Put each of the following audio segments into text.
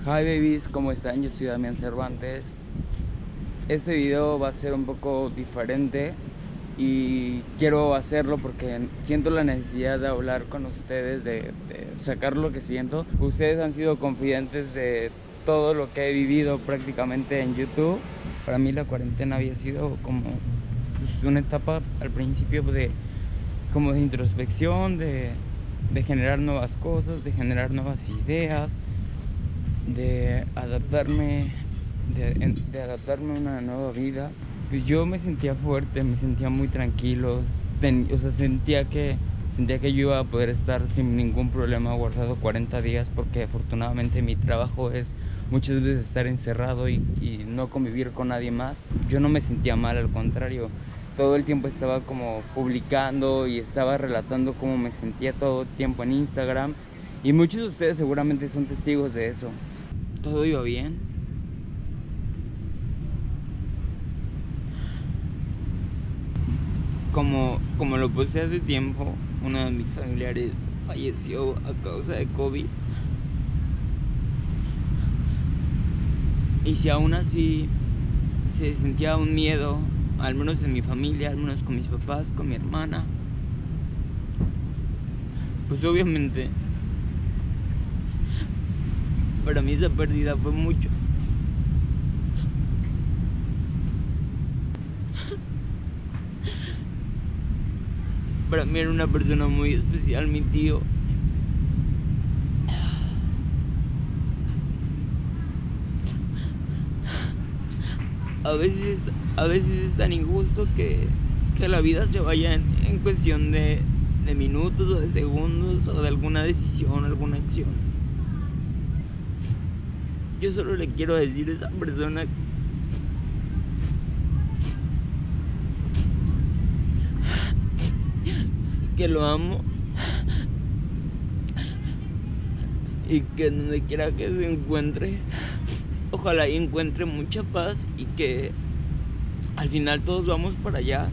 Hi babies, ¿cómo están? Yo soy Damián Cervantes. Este video va a ser un poco diferente y quiero hacerlo porque siento la necesidad de hablar con ustedes, de sacar lo que siento. Ustedes han sido confidentes de todo lo que he vivido prácticamente en YouTube. Para mí la cuarentena había sido como una etapa al principio como de introspección, de generar nuevas cosas, de generar nuevas ideas, de adaptarme, de adaptarme a una nueva vida. Pues yo me sentía fuerte, me sentía muy tranquilo, o sea, sentía que yo iba a poder estar sin ningún problema guardado 40 días, porque afortunadamente mi trabajo es muchas veces estar encerrado y no convivir con nadie más. Yo no me sentía mal, al contrario, todo el tiempo estaba como publicando y estaba relatando cómo me sentía todo el tiempo en Instagram, y muchos de ustedes seguramente son testigos de eso. Todo iba bien. Como lo puse hace tiempo, uno de mis familiares falleció a causa de COVID. Y si aún así se sentía un miedo, al menos en mi familia, al menos con mis papás, con mi hermana, pues obviamente para mí esa pérdida fue mucho. Para mí era una persona muy especial, mi tío. A veces es tan injusto que la vida se vaya en cuestión de minutos o de segundos, o de alguna decisión, alguna acción. Yo solo le quiero decir a esa persona que lo amo y que donde quiera que se encuentre, ojalá y encuentre mucha paz, y que al final todos vamos para allá.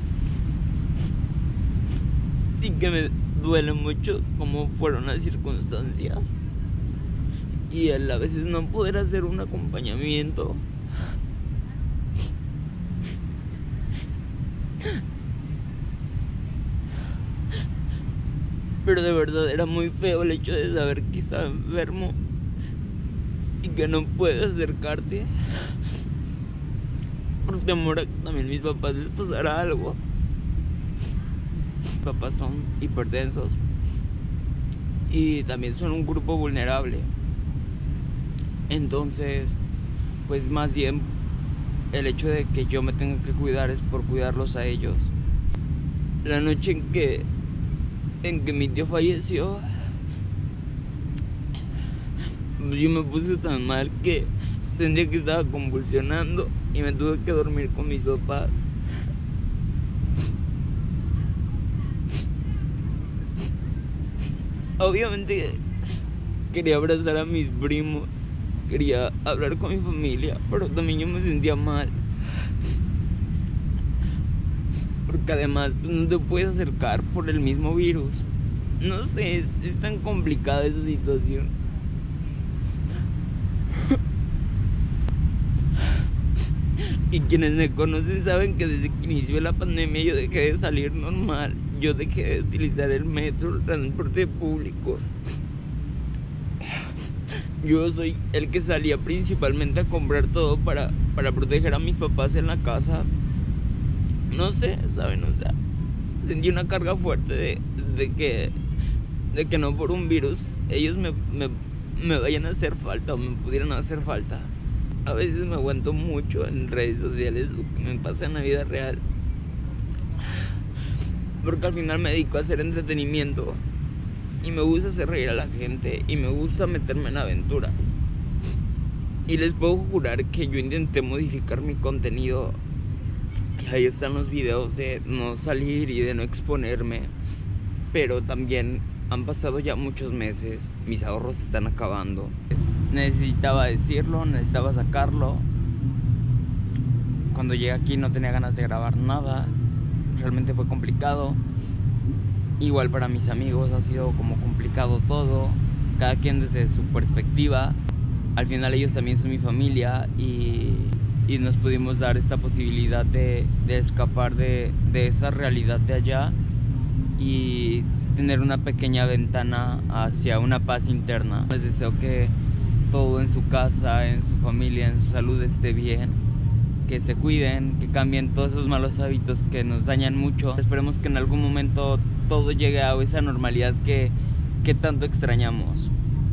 Y que me duele mucho cómo fueron las circunstancias y el a veces no poder hacer un acompañamiento. Pero de verdad era muy feo el hecho de saber que estaba enfermo y que no puede acercarte por temor a que también mis papás les pasara algo. Mis papás son hipertensos y también son un grupo vulnerable. Entonces, pues más bien el hecho de que yo me tenga que cuidar es por cuidarlos a ellos. La noche en que mi tío falleció, yo me puse tan mal que sentía que estaba convulsionando y me tuve que dormir con mis papás. Obviamente quería abrazar a mis primos, quería hablar con mi familia, pero también yo me sentía mal, porque además pues, no te puedes acercar por el mismo virus. No sé, es tan complicada esa situación. Y quienes me conocen saben que desde que inició la pandemia yo dejé de salir normal. Yo dejé de utilizar el metro, el transporte público. Yo soy el que salía principalmente a comprar todo para proteger a mis papás en la casa. No sé, ¿saben? O sea, sentí una carga fuerte de que no por un virus ellos me vayan a hacer falta o me pudieran hacer falta. A veces me aguanto mucho en redes sociales lo que me pasa en la vida real, porque al final me dedico a hacer entretenimiento y me gusta hacer reír a la gente y me gusta meterme en aventuras. Y les puedo jurar que yo intenté modificar mi contenido, y ahí están los videos de no salir y de no exponerme, pero también han pasado ya muchos meses, mis ahorros se están acabando. Necesitaba decirlo, necesitaba sacarlo. Cuando llegué aquí no tenía ganas de grabar nada, realmente fue complicado. Igual para mis amigos ha sido como complicado todo, cada quien desde su perspectiva. al final ellos también son mi familia y nos pudimos dar esta posibilidad de escapar de esa realidad de allá y tener una pequeña ventana hacia una paz interna. Les deseo que todo en su casa, en su familia, en su salud esté bien, que se cuiden, que cambien todos esos malos hábitos que nos dañan mucho. Esperemos que en algún momento todo llegue a esa normalidad que tanto extrañamos.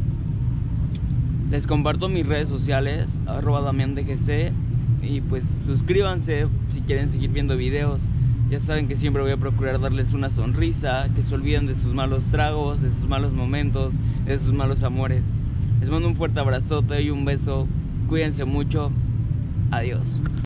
Les comparto mis redes sociales, @DamianDGC, y pues suscríbanse si quieren seguir viendo videos. Ya saben que siempre voy a procurar darles una sonrisa, que se olviden de sus malos tragos, de sus malos momentos, de sus malos amores. Les mando un fuerte abrazote y un beso. Cuídense mucho. Adiós.